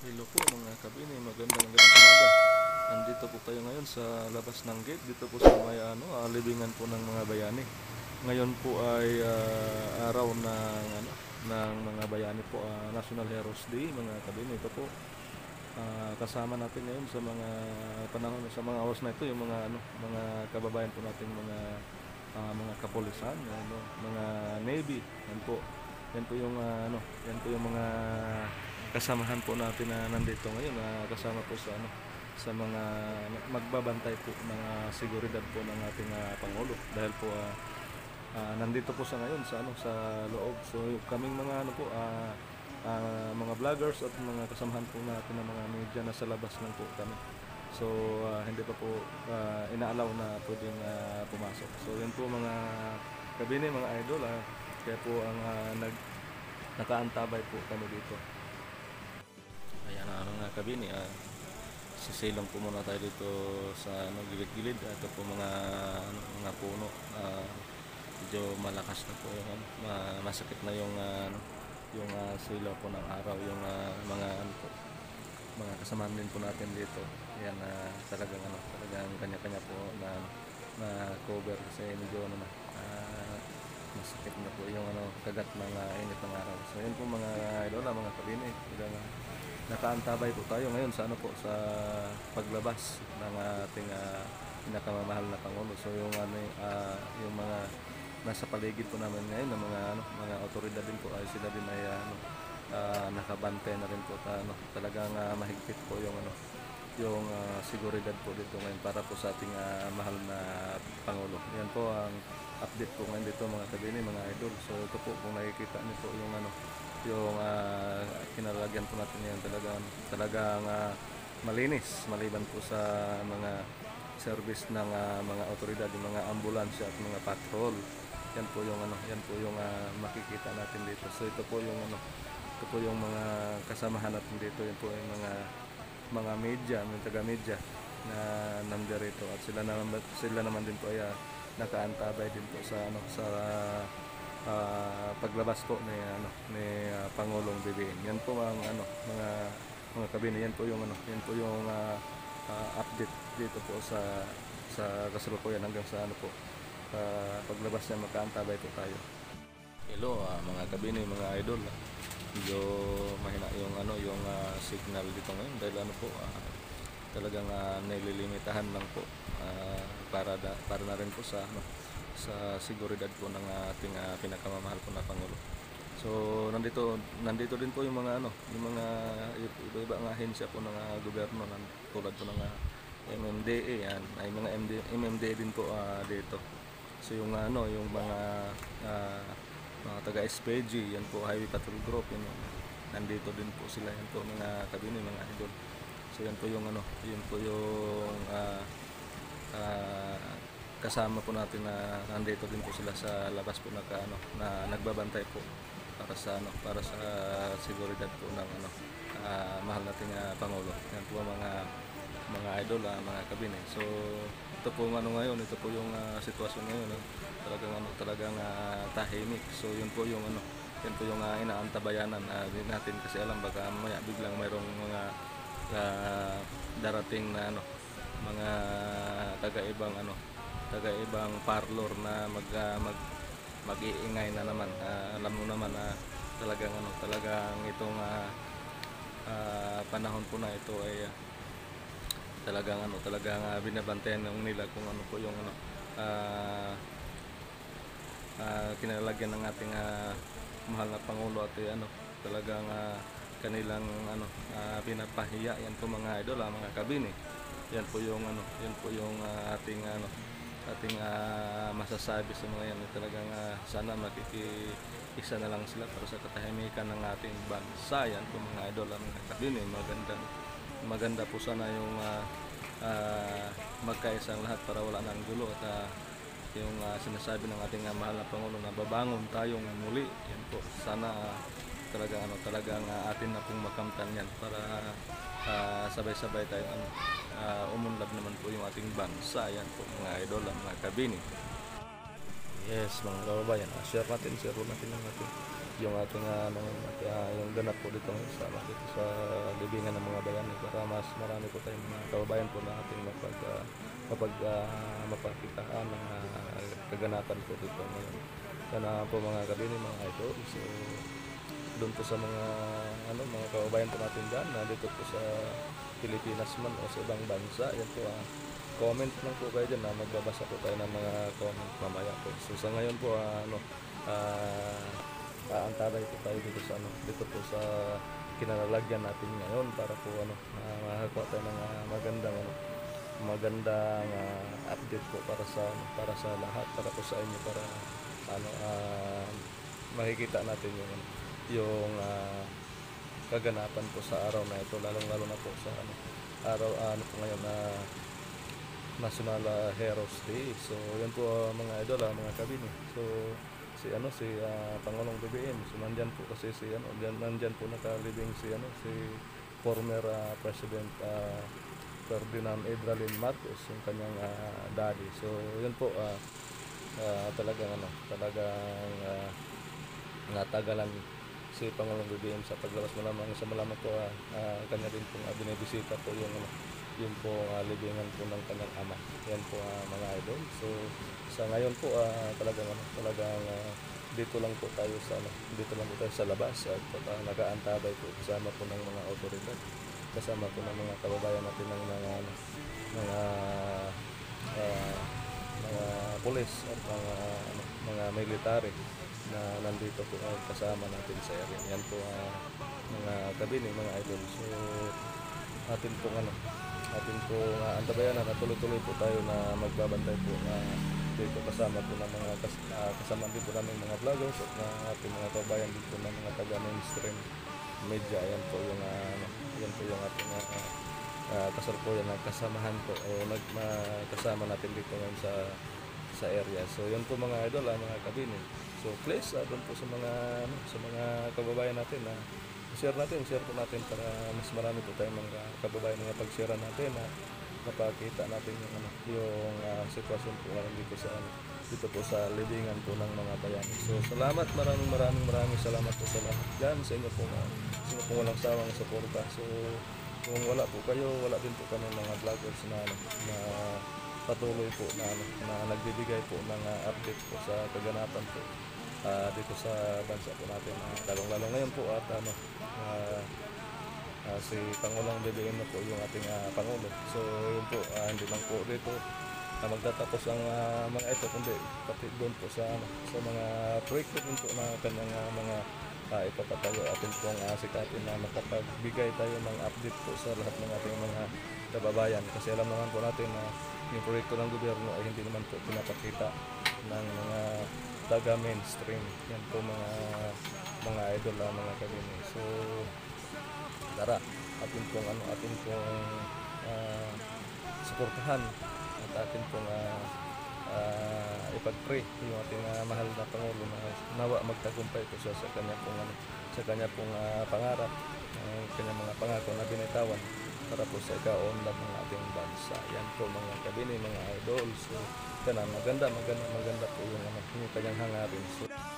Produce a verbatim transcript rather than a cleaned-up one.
Hello po mga kabini, magandang magandang umaga. Nandito po tayo ngayon sa labas ng gate, dito po sa may ano, ah, libingan po ng mga bayani. Ngayon po ay ah, araw ng ano, ng mga bayani po, ah, National Heroes Day mga kabini. Ito po ah, kasama natin ngayon sa mga panahon, sa mga oras na ito yung mga ano, mga kababayan po natin, mga ah, mga kapulisan, ano, mga navy. Yan po. Yan po yung ah, ano, yan po yung mga kasamahan po natin na nandito ngayon, na kasama po sa ano, sa mga magbabantay po ng uh, seguridad po ng ating uh, Pangulo, dahil po uh, uh, nandito po sa ngayon sa ano, sa loob. So kaming mga ano po uh, uh, mga vloggers at mga kasamahan po natin ng mga media, nasa labas lang po kami. So uh, hindi pa po uh, inaalaw na pwedeng uh, pumasok. So yun po mga kabini, mga idol, uh, kaya po ang uh, nag nakaantabay po kami dito. Ayan na ano nga kabini, uh, sisilong po muna tayo dito sa ano, gilid-gilid. Ito po mga ano, mga puno, uh, medyo malakas na po yung ano, masakit na yung uh, ano, yung uh, silaw po ng araw, yung uh, mga ano po, mga kasamahan din po natin dito. Ayan, uh, talagang ano, talagang kanya-kanya po na na cover kasi medyo ano na, uh, masakit na po yung ano, kagat ng uh, init ng araw. So yun po mga idol, mga kabini, uh, nakaantabay po tayo ngayon sa ano po, sa paglabas ng ating uh, pinakamamahal na Pangulo. So yung ano, uh, yung mga nasa paligid po namin ngayon ng mga ano, mga otoridad din po, ay sila din ay ano, uh, nakabantay na rin po ta, ano, talagang uh, mahigpit po yung ano, yung uh, seguridad po dito ngayon para po sa ating uh, mahal na Pangulo. Yan po ang update po ngayon dito mga kabini, mga idol. So ito po, kung nakikita niyo po yung ano, yung uh, kinalalagyan po natin yan, talagang talagang uh, malinis, maliban po sa mga service ng uh, mga otoridad, yung mga ambulansya at mga patrol. Yan po yung ano, yan po yung uh, makikita natin dito. So ito po yung ano, ito po yung mga kasamahan natin dito. Yan po yung mga mga media, mga taga-media na nandirito, at sila naman sila naman din po ay uh, nakaantabay din po sa ano, sa Uh, paglabas po ni ano, ni uh, Pangulong B B M. Yan po ang ano, mga mga kabini, yan po yung ano, yan po yung uh, uh, update dito po sa sa kasalukuyan hanggang sa ano po, uh, paglabas niya, makaantabay po tayo. Hello uh, mga kabini, mga idol. Medyo mahina yung ano, yung uh, signal dito ngayon dahil ano po, uh, talagang uh, nililimitahan lang po, uh, para da, para na rin po sa ano, sa seguridad po ng ating uh, pinakamamahal po na Pangulo. So nandito nandito din po yung mga ano, yung mga iba-iba ng ahensya po ng uh, gobyerno, ng tulad po ng uh, M M D A, yan ay mga M M D A din po uh, dito. So yung uh, ano, yung mga uh, mga taga S P G, yan po, Highway Patrol Group, yun, nandito din po sila, yan po mga kabini, mga idol. So yan po yung ano, yun po yung uh, uh, kasama po natin na nandito din po sila sa labas po, naka, ano, na nagbabantay po para sa ano, para sa seguridad po ng ano, uh, mahal nating uh, Pangulo. Yan po mga mga idol, uh, mga kabine. So ito po ano ngayon, ito po yung uh, sitwasyon ngayon, uh, talagang ano, talagang uh, tahimik. So yun po yung ano, yan po yung uh, inaantabayanan uh, din natin, kasi alam baka mamaya biglang mayroong mga uh, darating na ano, mga taga-ibang ano, taga-ibang parlor na mag uh, mag mag-iingay na naman. Uh, alam mo naman na uh, talagang ano, talagang itong uh, uh, panahon po na ito ay uh, talagang ano, talagang uh, binabantayan ng nila kung ano po yung ano, uh, uh, kinalalagyan ng ating uh, mahal na Pangulo, at uh, ano, talagang uh, kanilang ano, uh, pinapahiya. Yan po mga idol, uh, mga kabini. Yan po yung ano, yan po yung uh, ating ano, ating uh, masasabi sa mga yan. Talagang uh, sana makikiisa na lang sila para sa katahimikan ng ating bansa. Yan po mga idol, mga kabini, maganda maganda po sana yung uh, uh, magkaisang lahat para wala nang gulo, at uh, yung uh, sinasabi ng ating uh, mahal na Pangulo na babangon tayong muli. Yan po, sana uh, talagang ano, talagang uh, atin na pong makamtan yan para uh, sabay-sabay tayo ano, uh, umunlad naman po yung ating bansa. Yan po mga idol, mga kabini. Yes mga kababayan, uh, share natin, share natin yung ating yung ating ano, uh, yung ganap po dito ngayon sa, dito sa libingan ng mga bayani para mas marami po tayong mga kababayan po na ating mapag, uh, mapag, uh, mapagkitaan ng uh, kaganapan po dito ngayon. Sana po mga kabini, mga idol. So doon po sa mga ano mga kababayan po natin dyan na dito po sa Pilipinas man o sa ibang bansa, yan po uh, comment lang po kayo dyan na magbabasa po tayo ng mga comment mamaya po. So sa ngayon po uh, ano uh, aantabay po tayo dito sa ano dito po sa kinalalagyan natin ngayon para po ano uh, makakuha tayo ng uh, magandang ano magandang uh, update po para sa para sa lahat, para po sa inyo, para ano uh, makikita natin yung yung uh, kaganapan po sa araw na ito, lalong lalo na po sa ano araw ano po ngayon na uh, National uh, Heroes Day. So yan po uh, mga idol, uh, mga kabini. So si ano si uh, Pangulong B B M, so nandyan po kasi si ano nandyan, nandyan po nakalibing si ano si former uh, President uh, Ferdinand Edralin Marcos, yung kanyang uh, daddy. So yun po uh, uh, talagang ano talagang uh, natagalan si Pangulong B B M sa paglabas, malamang sa malaman po uh, uh, kanya din pong uh, binibisita po yung ano yun po uh, libingan po ng kanyang ama. Yan po uh, mga idol. So sa ngayon po uh, talagang ano talagang uh, dito lang po tayo sa ano, dito lang po tayo sa labas at uh, nag-aantabay po kasama po ng mga otoridad, kasama po ng mga kababayan natin ng mga ano, mga uh, mga pulis at mga ano, mga military na nandito po uh, kasama natin sa area. Yan po uh, mga kabini, mga idol. So atin po ano atin po uh, antabayan na tuloy-tuloy po tayo na magbabantay po na uh, dito kasama po ng mga kas, uh, kasama din po namin mga vloggers at na ating mga kababayan dito ng mga taga mainstream media. Yan po yung uh, yan po yung ating uh, uh, kasalukuyan na kasamahan po o nagkasama natin dito ngayon sa sa area. So yan po mga idol, uh, mga kabini. So please uh, doon po sa mga ano, sa mga kababayan natin na uh, share natin, share po natin para mas marami po tayong mga kababayan na pag-share natin na mapakita natin yung ano, yung uh, sitwasyon po ngayon dito sa ano, dito po sa libingan po ng mga bayani. So salamat, maraming maraming maraming salamat po sa lahat dyan, sa inyo po uh, sa inyo po walang sawang suporta. So kung wala po kayo, wala din po kami mga vloggers na ano, na patuloy po na ano, na nagbibigay po ng uh, update po sa kaganapan po uh, dito sa bansa po natin, uh, lalong-lalo ngayon po at ano uh, uh, si Pangulong B B M na po yung ating uh, Pangulo. So yun po, uh, hindi lang po dito uh, magtatapos ang uh, mga ito, kundi pati doon po sa, ano, sa mga proyekto din po na kanyang uh, mga uh, ipapatayo. Atin pong uh, sikatin na makapagbigay tayo ng update po sa lahat ng ating mga kababayan, kasi alam naman po natin na uh, yung proyekto ng gobyerno ay hindi naman po pinapakita ng mga taga mainstream. Yan po mga mga idol, uh, mga kabini. So tara, atin pong ano atin pong uh, suportahan at atin pong uh, uh, ipag-pray yung ating uh, mahal na Pangulo na nawa magtagumpay po siya sa kanya pong ano, sa kanya pong uh, pangarap, uh, kanya mga pangako na binitawan para po sa ikaunlad ng ating bansa. Yan po mga kabini, mga idol. So kana maganda maganda maganda po yung ano yung kanyang hangarin. So